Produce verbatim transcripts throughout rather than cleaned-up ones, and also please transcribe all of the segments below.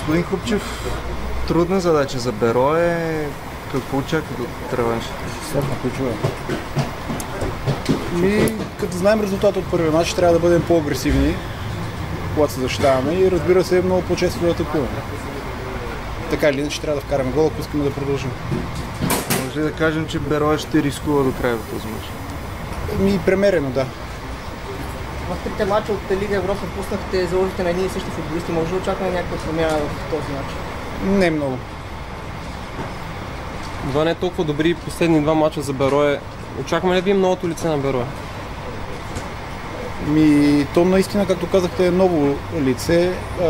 Господин Купчев, трудна задача за Берое. Какво очаква от реванша? Сложна ключова. Ми, като знаем резултата от първия матч, трябва да бъдем по-агресивни, когато се защитаваме и разбира се, много по-често да атакуваме. Така или иначе трябва да вкараме гол, ако искаме да продължим. Може ли да кажем, че Берое ще рискува до края в този мач? Ми, премерено, да. В трите мача от Лига Европа пуснахте, заложите на едни и същи футболисти. Може да очакваме някаква промяна в този мач? Не много. Два не толкова добри последни два мача за Берое. Очакваме ли да видим новото лице на Берое? Ми, то наистина, както казахте, е ново лице.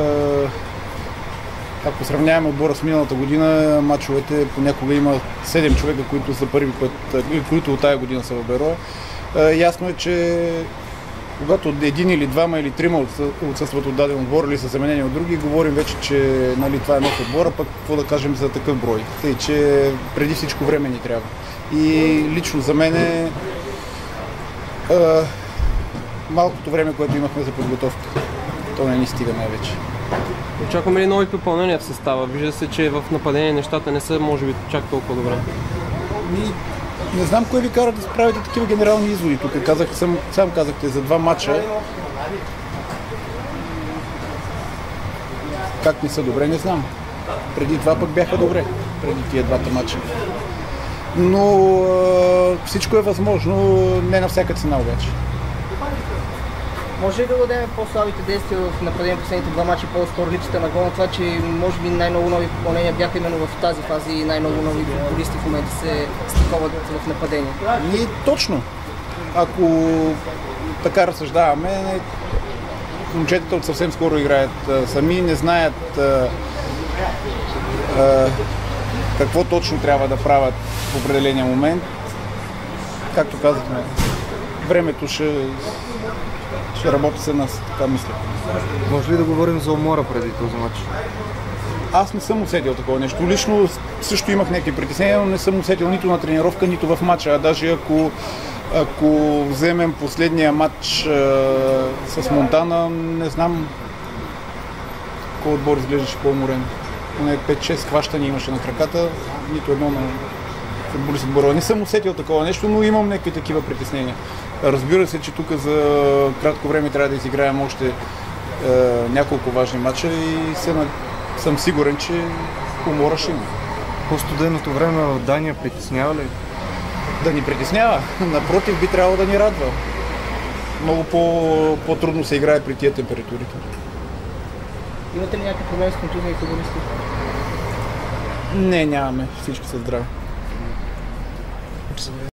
Ако сравняваме отбора с миналата година, мачовете понякога има седем човека, които за първи път, които от тая година са в Берое. Ясно е, че когато един или двама или трима отсъстват от даден отбор или са заменени от други, говорим вече, че нали, това е нов отбор, а пък какво да кажем за такъв брой. Тъй, че преди всичко време ни трябва. И лично за мен е а, малкото време, което имахме за подготовка. То не ни стига най-вече. Очакваме ли нови попълнения в състава? Вижда се, че в нападение нещата не са, може би, чак толкова добре. И не знам кой ви кара да справите такива генерални изводи. Тук казах, сам, сам казахте за два матча. Как не са добре, не знам. Преди това пък бяха добре, преди тия двата матча. Но а, всичко е възможно, не на всяка цена обаче. Може ли да дадем по-слабите действия в нападение последните два мача, по-скоро липсата на гол, на това, че може би най-много нови попълнения бяха именно в тази фаза и най-много нови футболисти в момента се стиковат в нападение? И точно. Ако така разсъждаваме, момчетата от съвсем скоро играят сами, не знаят а, а, какво точно трябва да правят в определения момент. Както казахме, времето ще, ще работи с нас, така мисля. Може ли да говорим за умора преди този мач? Аз не съм усетил такова нещо. Лично също имах някакви притеснения, но не съм усетил нито на тренировка, нито в матча. А даже ако, ако вземем последния матч а, с Монтана, не знам кой отбор изглеждаше по-уморен. пет-шест хващания имаше на краката, нито едно на футболист отбора. Не съм усетил такова нещо, но имам някакви такива притеснения. Разбира се, че тук за кратко време трябва да изиграем още е, няколко важни матча и се, съм сигурен, че умора ще има. По-студеното време в Дания притеснява ли? Да ни притеснява. Напротив, би трябвало да ни радва. Много по, по-трудно се играе при тия температури. Имате ли някакви проблеми с контузни футболисти? Не, нямаме. Всички са здрави.